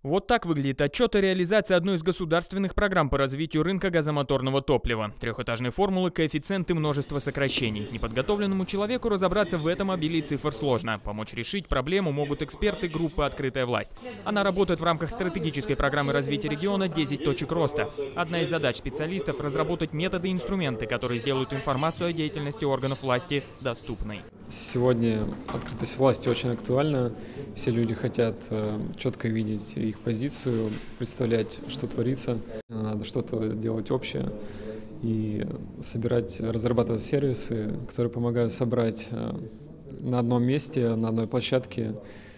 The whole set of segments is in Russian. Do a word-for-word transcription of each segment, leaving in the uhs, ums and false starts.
Вот так выглядит отчет о реализации одной из государственных программ по развитию рынка газомоторного топлива. Трехэтажные формулы, коэффициенты, множество сокращений. Неподготовленному человеку разобраться в этом обилии цифр сложно. Помочь решить проблему могут эксперты группы «Открытая власть». Она работает в рамках стратегической программы развития региона «десять точек роста». Одна из задач специалистов – разработать методы и инструменты, которые сделают информацию о деятельности органов власти доступной. Сегодня открытость власти очень актуальна. Все люди хотят э, четко видеть их позицию, представлять, что творится. Надо что-то делать общее и собирать, разрабатывать сервисы, которые помогают собрать э, на одном месте, на одной площадке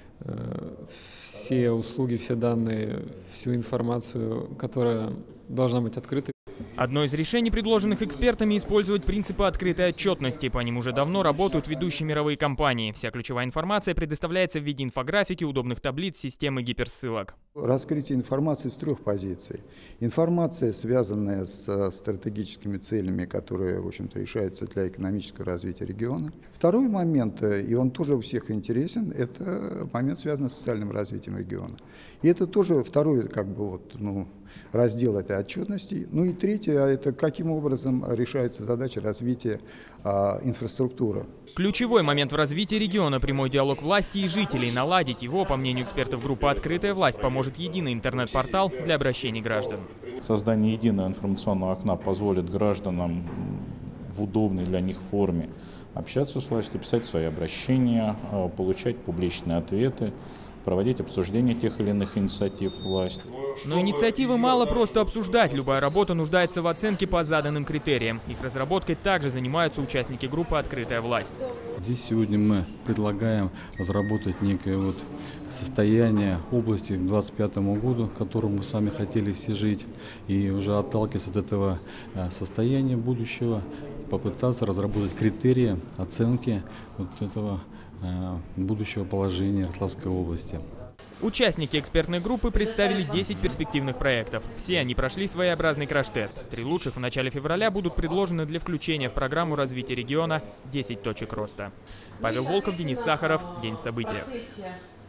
э, все услуги, все данные, всю информацию, которая должна быть открытой. Одно из решений, предложенных экспертами, использовать принципы открытой отчетности. По ним уже давно работают ведущие мировые компании. Вся ключевая информация предоставляется в виде инфографики, удобных таблиц, системы гиперссылок. Раскрытие информации с трех позиций. Информация, связанная с стратегическими целями, которые, в общем-то, решаются для экономического развития региона. Второй момент, и он тоже у всех интересен, это момент, связанный с социальным развитием региона. И это тоже второй, как бы, вот, ну, раздел этой отчетности. Ну и третье, это каким образом решается задача развития а, инфраструктуры. Ключевой момент в развитии региона – прямой диалог власти и жителей. Наладить его, по мнению экспертов группы «Открытая власть», поможет единый интернет-портал для обращений граждан. Создание единого информационного окна позволит гражданам в удобной для них форме общаться с властью, писать свои обращения, получать публичные ответы, проводить обсуждение тех или иных инициатив власти. Но инициативы мало просто обсуждать. Любая работа нуждается в оценке по заданным критериям. Их разработкой также занимаются участники группы «Открытая власть». Здесь сегодня мы предлагаем разработать некое вот состояние области к двадцать пятому году, к которому мы с вами хотели все жить, и уже отталкиваясь от этого состояния будущего, попытаться разработать критерии оценки вот этого будущего положения Рославской области. Участники экспертной группы представили десять перспективных проектов. Все они прошли своеобразный краш-тест. Три лучших в начале февраля будут предложены для включения в программу развития региона «десять точек роста». Павел Волков, Денис Сахаров. День в событиях.